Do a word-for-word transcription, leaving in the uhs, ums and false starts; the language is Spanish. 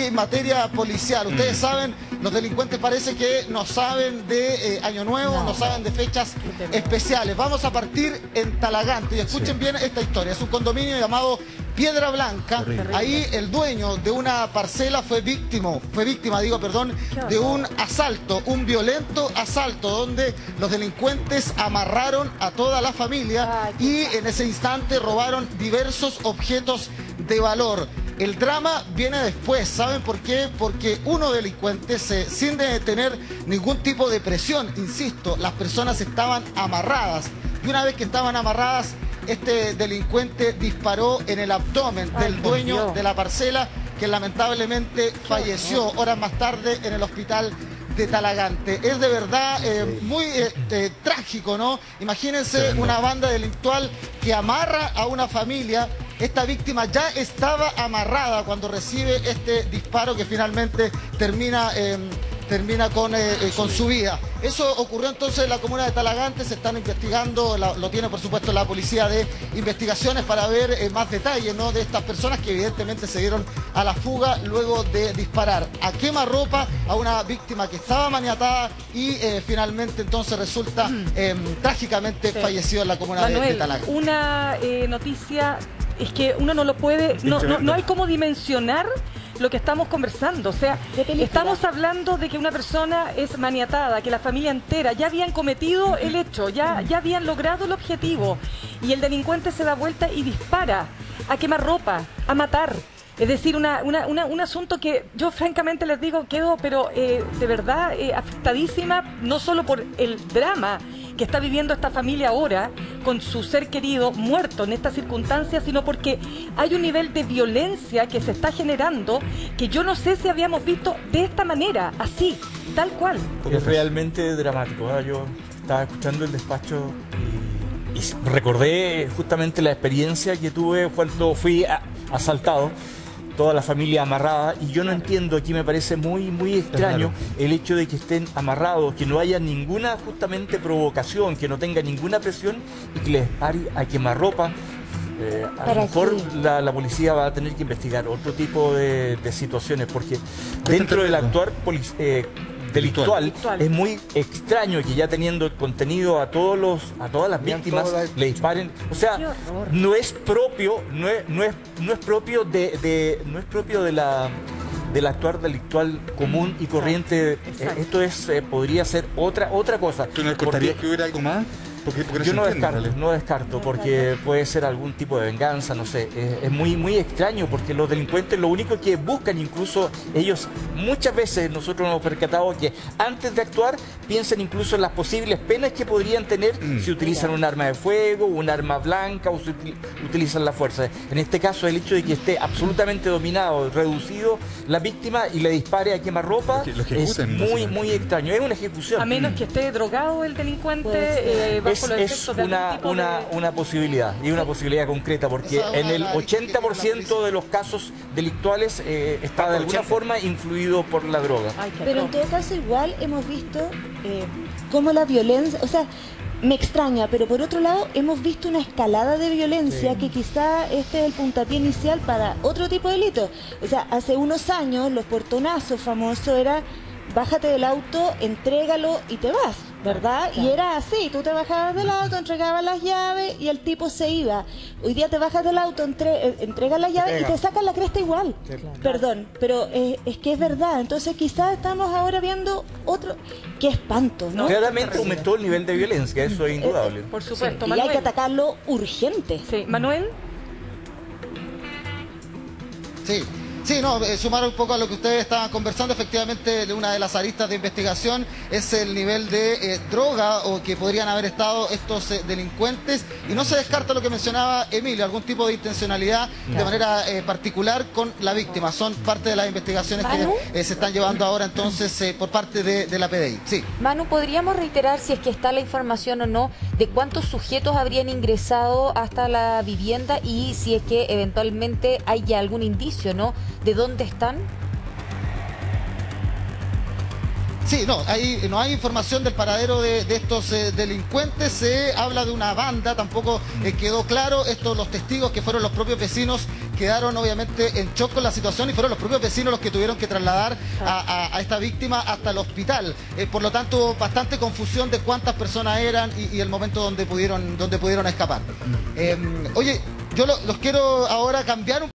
en materia policial. Ustedes saben, los delincuentes parece que no saben de eh, Año Nuevo, no. no saben de fechas especiales. Vamos a partir en Talagante y escuchen sí. bien esta historia. Es un condominio llamado Piedra Blanca. Horrible. Ahí el dueño de una parcela fue víctima, fue víctima, digo, perdón, de un asalto, un violento asalto donde los delincuentes amarraron a toda la familia Ay, y en ese instante robaron diversos objetos de valor. El drama viene después, ¿saben por qué? Porque uno delincuente, se, sin de tener ningún tipo de presión, insisto, las personas estaban amarradas. Y una vez que estaban amarradas, este delincuente disparó en el abdomen Ay, del dueño Dios. de la parcela, que lamentablemente falleció horas más tarde en el hospital de Talagante. Es de verdad eh, muy eh, eh, trágico, ¿no? Imagínense una banda delictual que amarra a una familia. Esta víctima ya estaba amarrada cuando recibe este disparo que finalmente termina, eh, termina con, eh, eh, con su vida. Eso ocurrió entonces en la comuna de Talagante. Se están investigando, la, lo tiene por supuesto la policía de investigaciones para ver eh, más detalles, ¿no?, de estas personas que evidentemente se dieron a la fuga luego de disparar a quemarropa a una víctima que estaba maniatada y eh, finalmente entonces resulta eh, trágicamente sí. fallecido en la comuna Manuel, de, de Talagante. Una eh, noticia... Es que uno no lo puede, no, no, no hay cómo dimensionar lo que estamos conversando. O sea, estamos hablando de que una persona es maniatada, que la familia entera ya habían cometido el hecho, ya, ya habían logrado el objetivo. Y el delincuente se da vuelta y dispara a quemar ropa, a matar. Es decir, una, una, una, un asunto que yo francamente les digo, quedo pero eh, de verdad eh, afectadísima, no solo por el drama que está viviendo esta familia ahora con su ser querido muerto en estas circunstancias, sino porque hay un nivel de violencia que se está generando que yo no sé si habíamos visto de esta manera, así, tal cual. Es realmente dramático, ¿eh? Yo estaba escuchando el despacho y, y recordé justamente la experiencia que tuve cuando fui a, asaltado. Toda la familia amarrada, y yo no entiendo, aquí me parece muy muy extraño el hecho de que estén amarrados, que no haya ninguna justamente provocación, que no tenga ninguna presión y que les pare a quemarropa. Eh, a lo mejor la, la policía va a tener que investigar otro tipo de, de situaciones, porque dentro del actuar eh, delictual, delictual es muy extraño que ya teniendo el contenido a todos los a todas las víctimas la... le disparen. O sea, no es propio, no es, no es, no es propio de, de no es propio de la del actuar delictual común y corriente. Eh, esto es eh, podría ser otra otra cosa. ¿Tú no contarías que hubiera algo más? Porque, porque yo no entiende, descarto, ¿vale? no descarto, porque puede ser algún tipo de venganza, no sé. Es, es muy muy extraño, porque los delincuentes lo único que buscan, incluso ellos, muchas veces nosotros nos hemos percatado que antes de actuar piensan incluso en las posibles penas que podrían tener mm. si utilizan un arma de fuego, un arma blanca o si utilizan la fuerza. En este caso, el hecho de que esté absolutamente dominado, reducido la víctima y le dispare a quemarropa es muy muy extraño. Es una ejecución. A menos que esté drogado el delincuente. Eh, Es, es una, una, de... una posibilidad, y una posibilidad concreta, porque en el ochenta por ciento de los casos delictuales eh, está de alguna forma influido por la droga. Pero en todo caso igual hemos visto eh, cómo la violencia, o sea, me extraña, pero por otro lado hemos visto una escalada de violencia sí. que quizá este es el puntapié inicial para otro tipo de delito. O sea, hace unos años los portonazos famosos era bájate del auto, entrégalo y te vas, ¿verdad? Claro. Y era así, tú te bajabas del auto, entregabas las llaves y el tipo se iba. Hoy día te bajas del auto, entre, entregas las llaves y te sacan la cresta igual. Sí, claro. Perdón, pero eh, es que es verdad. Entonces quizás estamos ahora viendo otro... ¡Qué espanto!, ¿no? Claramente aumentó el nivel de violencia, eso es indudable. Eh, por supuesto, sí, y hay que atacarlo urgente. Sí, Manuel. Sí. Sí, no, eh, sumar un poco a lo que ustedes estaban conversando, efectivamente de una de las aristas de investigación es el nivel de eh, droga o que podrían haber estado estos eh, delincuentes, y no se descarta lo que mencionaba Emilio, algún tipo de intencionalidad claro. de manera eh, particular con la víctima. Son parte de las investigaciones Manu, que eh, se están llevando ahora entonces eh, por parte de, de la P D I. Sí. Manu, ¿podríamos reiterar si es que está la información o no de cuántos sujetos habrían ingresado hasta la vivienda y si es que eventualmente hay ya algún indicio, ¿no?, de dónde están? Sí, no, hay, no hay información del paradero de, de estos eh, delincuentes, se habla de una banda, tampoco eh, quedó claro. Esto, los testigos que fueron los propios vecinos quedaron obviamente en shock con la situación y fueron los propios vecinos los que tuvieron que trasladar a, a, a esta víctima hasta el hospital. Eh, por lo tanto, bastante confusión de cuántas personas eran y, y el momento donde pudieron, donde pudieron escapar. Eh, oye, yo lo, los quiero ahora cambiar un